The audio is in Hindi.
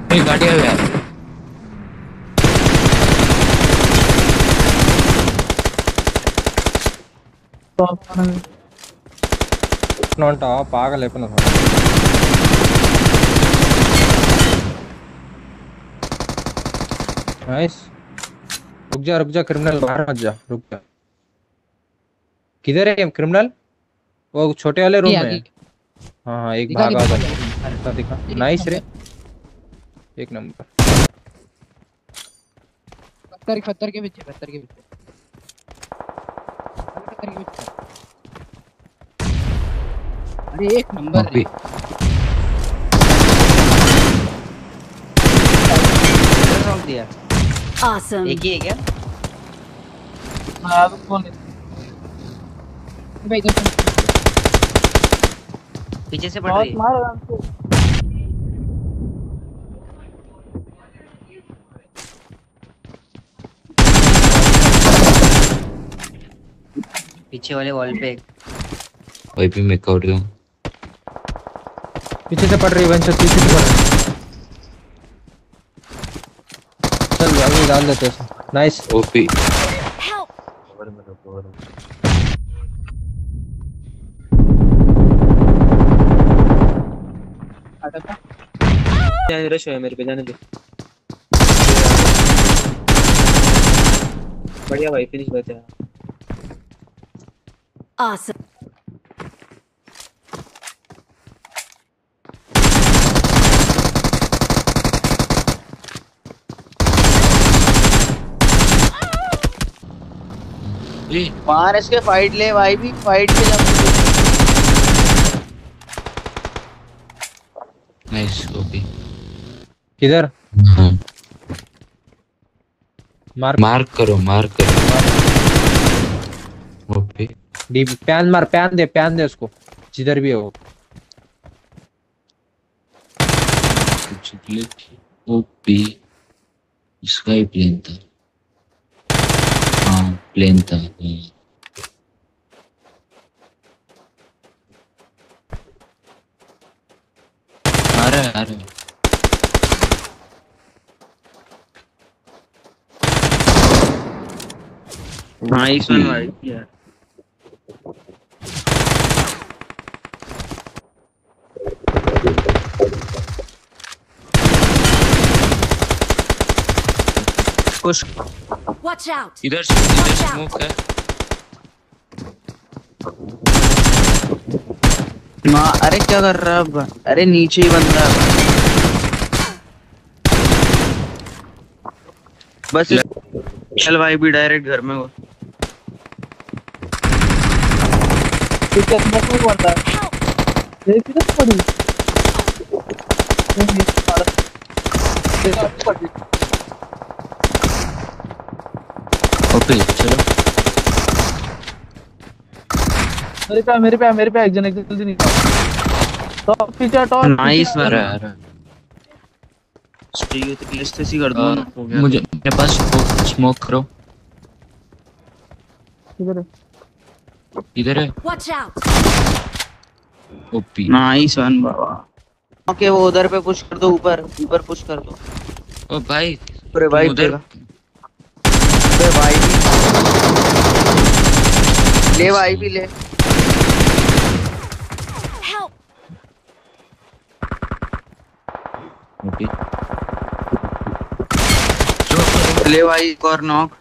ये गाड़ी है यार। ఉంటావా పాగలేపన नाइस। रुक जा क्रिमिनल बाहर मत जा, रुक जा। किधर है क्रिमिनल? वो छोटे वाले रूम में। हाँ एक भागा उधर दिखा। नाइस रे, एक नंबर। पत्थर के पीछे अरे एक नंबर रे। रॉक दिया। Awesome. एक ही है क्या? हाँ कौन है भाई पीछे से पड़ रही है। मार आराम से। पीछे वाले वॉल पे वही पे मैं कवर दूं। पीछे से पड़ रही है वंश, पीछे से पड़ रही। चल अभी डाल देते हैं। Nice OP. रश है मेरे पे, जाने दे। बढ़िया भाई, फिनिश बचा। Awesome. मार इसके, फाइट ले भाई, भी फाइट पे जा। Nice OP. किधर? हाँ। मार करो ओपी। डी पैन मार, पैन दे उसको, जिधर भी है वो। ओपी इसका ही प्लेन था। हाँ प्लेन था। आ रहा है नाइस वन भाई यार। कुछ Watch out. इधर स्मोक है। माँ, अरे क्या कर रहा है? अरे नीचे ही बंदा है बस। चल भाई भी डायरेक्ट घर में हो। ठीक है, मैं को बोलता है ये किधर पड़ी? ओपी चलो। मेरे पे एक जन जल्दी निकाल। टॉप पीछे टॉप। नाइस आ रहा है। स्ट्रीक लिस्ट से कर दो ना। मुझे मेरे पास स्मोक करो। इधर है। Watch out. OP nice one बाबा। ओके वो उधर पे पुश कर दो, ऊपर पुश कर दो। ओ भाई अरे भाई उधर। अरे भाई ले भाई भी ले। Help. ओपी ले भाई एक और नॉक।